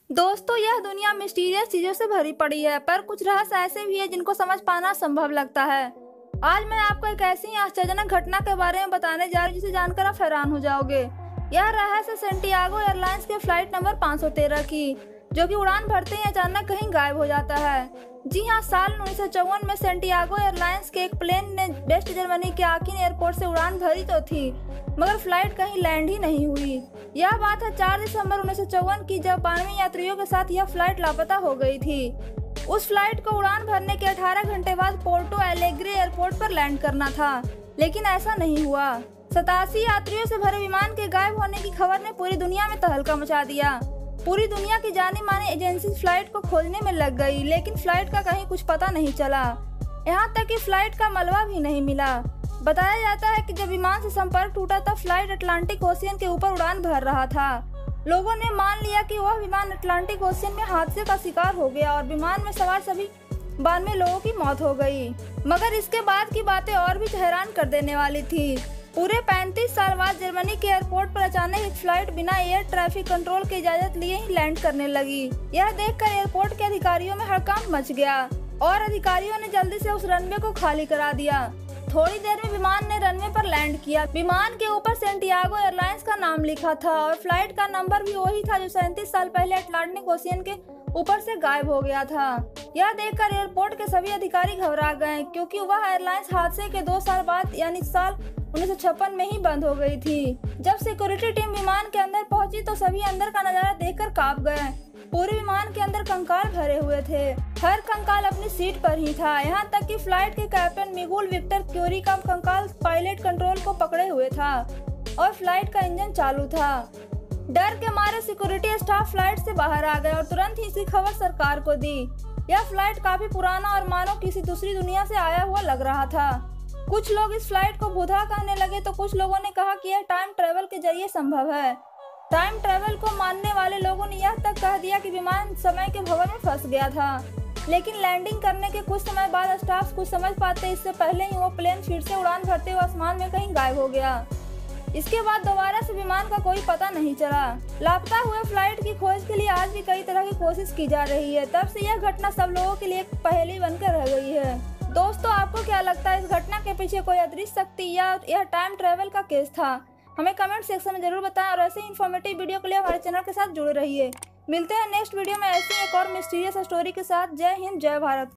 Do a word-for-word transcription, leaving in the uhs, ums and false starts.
दोस्तों, यह दुनिया मिस्टीरियस चीजों से भरी पड़ी है, पर कुछ रहस्य ऐसे भी है जिनको समझ पाना संभव लगता है। आज मैं आपको एक ऐसी आश्चर्यजनक घटना के बारे में बताने जा रही हूँ जिसे जानकर आप हैरान हो जाओगे। यह रहस्य सेंटियागो एयरलाइंस के फ्लाइट नंबर पाँच सौ तेरह की, जो कि उड़ान भरते ही अचानक कहीं गायब हो जाता है। जी हाँ, साल उन्नीस सौ चौवन में सेंटियागो एयरलाइंस के एक प्लेन ने वेस्ट जर्मनी के आकिन एयरपोर्ट से उड़ान भरी तो थी, मगर फ्लाइट कहीं लैंड ही नहीं हुई। यह बात है चार दिसंबर उन्नीस सौ चौवन की, जब बानवे यात्रियों के साथ यह फ्लाइट लापता हो गई थी। उस फ्लाइट को उड़ान भरने के अठारह घंटे बाद पोर्टो एलेग्रे एयरपोर्ट पर लैंड करना था, लेकिन ऐसा नहीं हुआ। सतासी यात्रियों से भरे विमान के गायब होने की खबर ने पूरी दुनिया में तहलका मचा दिया। पूरी दुनिया की जानी मानी एजेंसी फ्लाइट को खोजने में लग गई, लेकिन फ्लाइट का कहीं कुछ पता नहीं चला। यहाँ तक कि फ्लाइट का मलबा भी नहीं मिला। बताया जाता है कि जब विमान से संपर्क टूटा तब फ्लाइट अटलांटिक ओशियन के ऊपर उड़ान भर रहा था। लोगों ने मान लिया कि वह विमान अटलांटिक ओशियन में हादसे का शिकार हो गया और विमान में सवार सभी बानवे लोगों की मौत हो गई। मगर इसके बाद की बातें और भी हैरान कर देने वाली थी। पूरे पैंतीस साल बाद जर्मनी के एयरपोर्ट पर अचानक एक फ्लाइट बिना एयर ट्रैफिक कंट्रोल की इजाजत लिए ही लैंड करने लगी। यह देखकर एयरपोर्ट के अधिकारियों में हड़कंप मच गया और अधिकारियों ने जल्दी से उस रनवे को खाली करा दिया। थोड़ी देर में विमान ने रनवे पर लैंड किया। विमान के ऊपर सेंटियागो एयरलाइंस का नाम लिखा था और फ्लाइट का नंबर भी वही था जो सैंतीस साल पहले अटलांटिक ओशियन के ऊपर से गायब हो गया था। यह देखकर एयरपोर्ट के सभी अधिकारी घबरा गए, क्योंकि वह एयरलाइंस हादसे के दो साल बाद यानी साल उन्नीस सौ छप्पन में ही बंद हो गई थी। जब सिक्योरिटी टीम विमान के अंदर पहुंची तो सभी अंदर का नजारा देखकर कांप गए। पूरे विमान के अंदर कंकाल भरे हुए थे। हर कंकाल अपनी सीट पर ही था। यहाँ तक कि फ्लाइट के कैप्टन मिगुल विक्टर क्यूरी का कंकाल पायलट कंट्रोल को पकड़े हुए था और फ्लाइट का इंजन चालू था। डर के मारे सिक्योरिटी स्टाफ फ्लाइट से बाहर आ गए और तुरंत ही इसकी खबर सरकार को दी। यह फ्लाइट काफी पुराना और मानो किसी दूसरी दुनिया से आया हुआ लग रहा था। कुछ लोग इस फ्लाइट को बुधा कहने लगे तो कुछ लोगों ने कहा कि यह टाइम ट्रेवल के जरिए संभव है। टाइम ट्रेवल को मानने वाले लोगों ने यह तक कह दिया कि विमान समय के भंवर में फंस गया था, लेकिन लैंडिंग करने के कुछ समय बाद स्टाफ कुछ समझ पाते इससे पहले ही वो प्लेन फिर से उड़ान भरते हुए आसमान में कहीं गायब हो गया। इसके बाद दोबारा से विमान का कोई पता नहीं चला। लापता हुए फ्लाइट की खोज के लिए आज भी कई तरह की कोशिश की जा रही है। तब से यह घटना सब लोगों के लिए एक पहेली बनकर रह गई है। दोस्तों, आपको क्या लगता है, इस घटना के पीछे कोई अदृश्य शक्ति या यह टाइम ट्रेवल का केस था? हमें कमेंट सेक्शन में जरूर बताएं और ऐसे इन्फॉर्मेटिव वीडियो के लिए हमारे चैनल के साथ जुड़े रहिए। मिलते हैं नेक्स्ट वीडियो में ऐसी एक और मिस्टीरियस स्टोरी के साथ। जय हिंद, जय भारत।